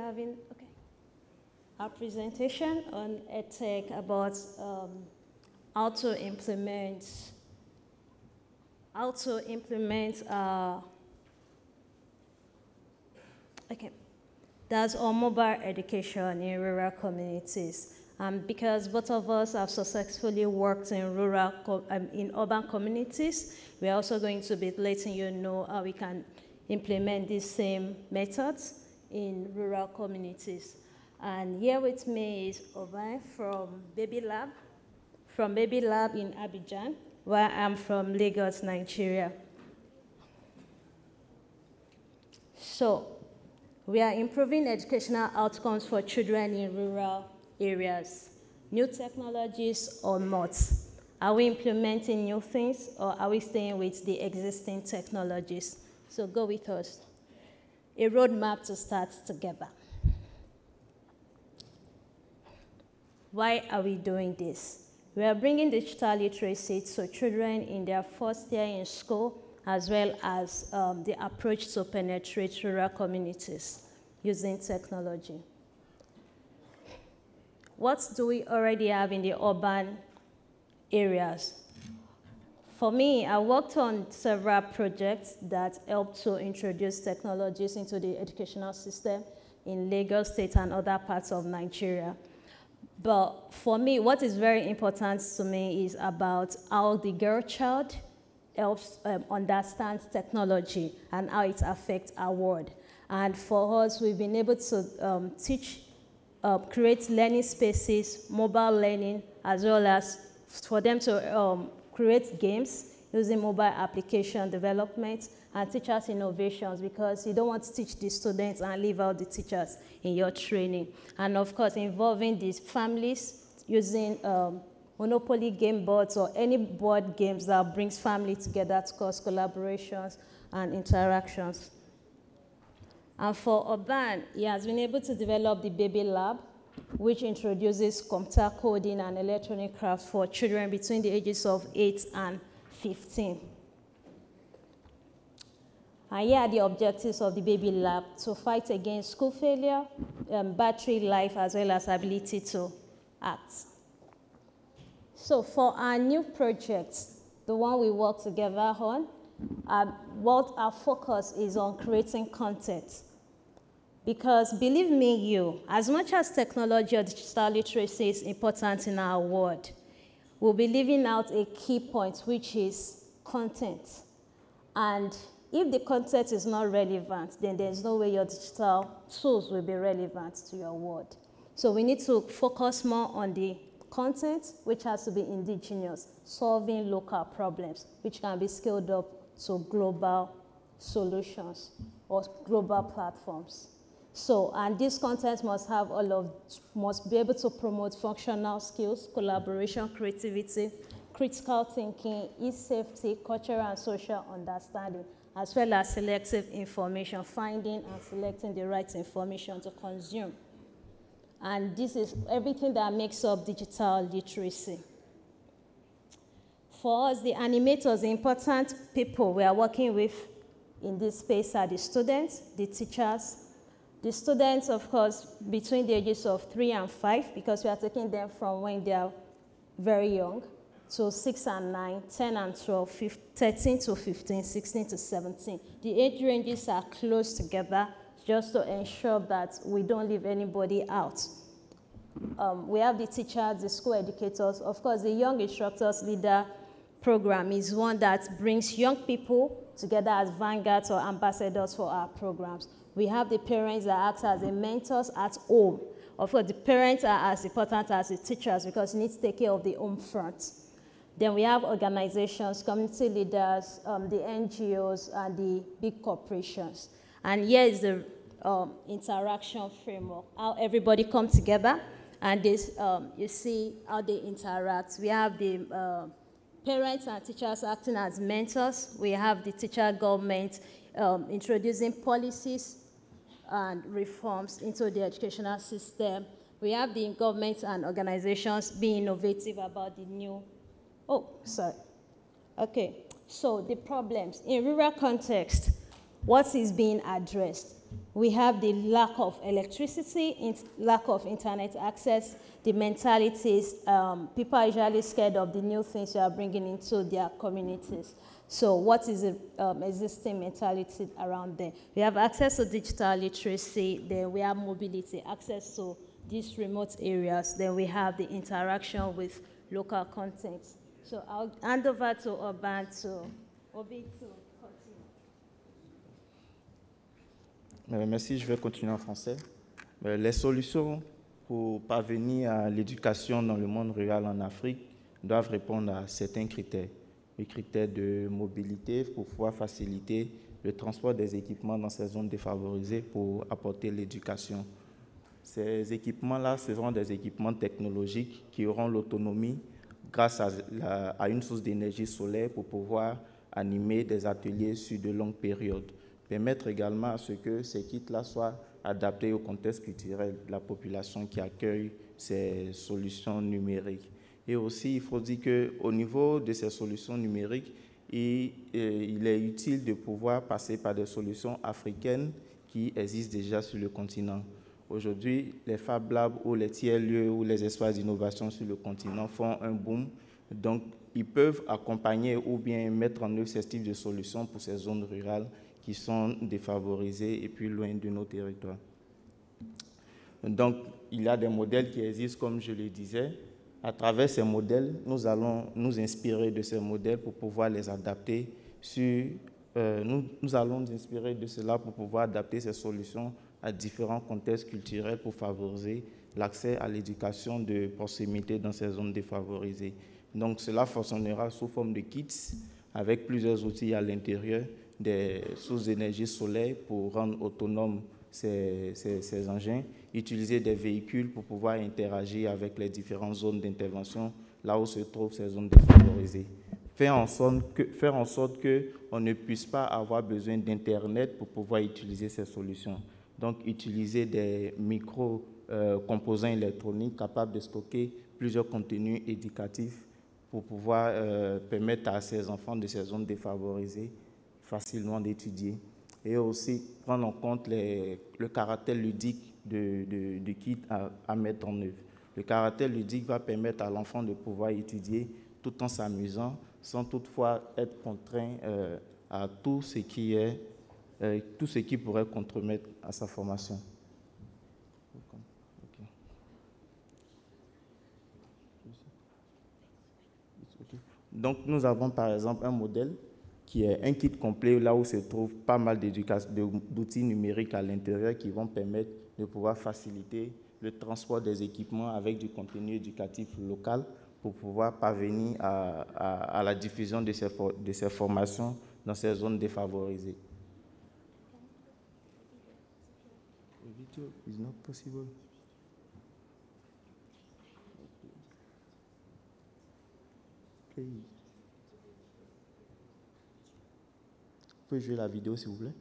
having our presentation on Edtech about how to implement that's our mobile education in rural communities. Because both of us have successfully worked in in urban communities, we're also going to be letting you know how we can implement these same methods in rural communities. And here with me is Oban from Baby Lab in Abidjan, where I'm from Lagos, Nigeria. So, we are improving educational outcomes for children in rural areas. New technologies or not? Are we implementing new things or are we staying with the existing technologies? So go with us. A roadmap to start together. Why are we doing this? We are bringing digital literacy to children in their first year in school, as well as the approach to penetrate rural communities using technology. What do we already have in the urban areas? For me, I worked on several projects that helped to introduce technologies into the educational system in Lagos State and other parts of Nigeria. But for me, what is very important to me is about how the girl child helps understand technology and how it affects our world. And for us, we've been able to create learning spaces, mobile learning, as well as for them to create games using mobile application development and teachers' innovations, because you don't want to teach the students and leave out the teachers in your training. And of course, involving these families using Monopoly game boards or any board games that brings family together to cause collaborations and interactions. And for Urban, he has been able to develop the Baby Lab, which introduces computer coding and electronic crafts for children between the ages of 8 and 15. And here are the objectives of the Baby Lab: to fight against school failure, battery life, as well as ability to act. So for our new project, the one we work together on, what our focus is on creating content. Because believe me, as much as technology or digital literacy is important in our world, we'll be leaving out a key point, which is content. And if the content is not relevant, then there's no way your digital tools will be relevant to your world. So we need to focus more on the content, which has to be indigenous, solving local problems, which can be scaled up to global solutions or global platforms. So, and this content must be able to promote functional skills, collaboration, creativity, critical thinking, e-safety, cultural and social understanding, as well as selective information, finding and selecting the right information to consume. And this is everything that makes up digital literacy. For us, the animators, the important people we are working with in this space are the students, the teachers. The students, of course, between the ages of 3 and 5, because we are taking them from when they are very young, to 6 and 9, 10 and 12, 13 to 15, 16 to 17. The age ranges are close together just to ensure that we don't leave anybody out. We have the teachers, the school educators. Of course, the Young Instructors Leader program is one that brings young people together as vanguards or ambassadors for our programs. We have the parents that act as the mentors at home. Of course, the parents are as important as the teachers because you need to take care of the home front. Then we have organizations, community leaders, the NGOs, and the big corporations. And here is the interaction framework, how everybody comes together, and this, you see how they interact. We have the parents and teachers acting as mentors. We have the teacher government introducing policies and reforms into the educational system. We have the government and organizations being innovative about the new, Okay, so the problems. In rural context, what is being addressed? We have the lack of electricity, lack of internet access, the mentalities. People are usually scared of the new things you are bringing into their communities. So what is the existing mentality around them? We have access to digital literacy, then we have mobility, access to these remote areas, then we have the interaction with local content. So I'll hand over to Oban to Obi to continue. Merci, je vais continuer en français. Les solutions pour parvenir à l'éducation dans le monde rural en Afrique doivent répondre à certains critères. Les critères de mobilité pour pouvoir faciliter le transport des équipements dans ces zones défavorisées pour apporter l'éducation. Ces équipements-là seront des équipements technologiques qui auront l'autonomie grâce à une source d'énergie solaire pour pouvoir animer des ateliers sur de longues périodes. Permettre également à ce que ces kits-là soient adaptés au contexte culturel de la population qui accueille ces solutions numériques. Et aussi, il faut dire qu'au niveau de ces solutions numériques, il est utile de pouvoir passer par des solutions africaines qui existent déjà sur le continent. Aujourd'hui, les Fab Labs ou les tiers-lieux ou les espaces d'innovation sur le continent font un boom. Donc, ils peuvent accompagner ou bien mettre en œuvre ce type de solutions pour ces zones rurales qui sont défavorisées et puis loin de nos territoires. Donc, il y a des modèles qui existent, comme je le disais. À travers ces modèles, nous allons nous inspirer de ces modèles pour pouvoir les adapter nous allons nous inspirer de cela pour pouvoir adapter ces solutions à différents contextes culturels pour favoriser l'accès à l'éducation de proximité dans ces zones défavorisées. Donc, cela fonctionnera sous forme de kits avec plusieurs outils à l'intérieur, des sources d'énergie solaire pour rendre autonomes ces engins, utiliser des véhicules pour pouvoir interagir avec les différentes zones d'intervention là où se trouvent ces zones défavorisées. Faire en sorte qu'on ne puisse pas avoir besoin d'Internet pour pouvoir utiliser ces solutions. Donc, utiliser des micro-composants électroniques capables de stocker plusieurs contenus éducatifs pour pouvoir permettre à ces enfants de ces zones défavorisées facilement d'étudier. Et aussi prendre en compte le caractère ludique du kit à mettre en œuvre. Le caractère ludique va permettre à l'enfant de pouvoir étudier tout en s'amusant, sans toutefois être contraint à tout ce qui pourrait contremettre à sa formation. Donc, nous avons par exemple un modèle qui est un kit complet là où se trouvent pas mal d'outils numériques à l'intérieur qui vont permettre de pouvoir faciliter le transport des équipements avec du contenu éducatif local pour pouvoir parvenir à la diffusion de ces formations dans ces zones défavorisées. The video is not possible. Please. Vous pouvez jouer la vidéo, s'il vous plaît?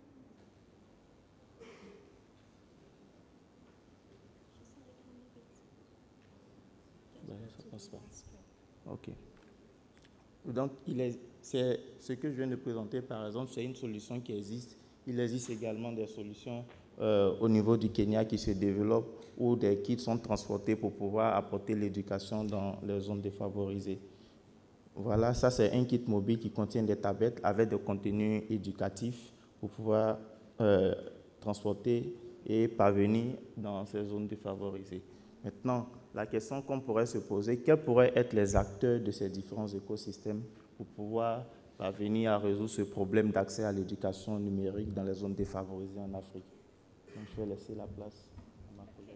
Ça passe pas. OK. Donc, ce que je viens de présenter, par exemple, c'est une solution qui existe. Il existe également des solutions au niveau du Kenya qui se développent où des kits sont transportés pour pouvoir apporter l'éducation dans les zones défavorisées. Voilà, ça c'est un kit mobile qui contient des tablettes avec des contenus éducatifs pour pouvoir transporter et parvenir dans ces zones défavorisées. Maintenant, la question qu'on pourrait se poser, quels pourraient être les acteurs de ces différents écosystèmes pour pouvoir parvenir à résoudre ce problème d'accès à l'éducation numérique dans les zones défavorisées en Afrique? Donc, je vais laisser la place à ma collègue.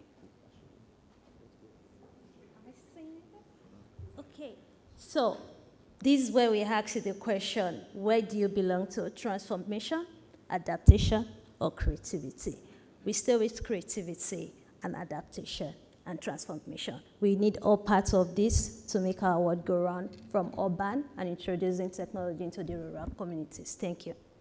Okay, so this is where we ask you the question, where do you belong to? Transformation, adaptation, or creativity? We stay with creativity and adaptation and transformation. We need all parts of this to make our world go round, from urban and introducing technology into the rural communities. Thank you.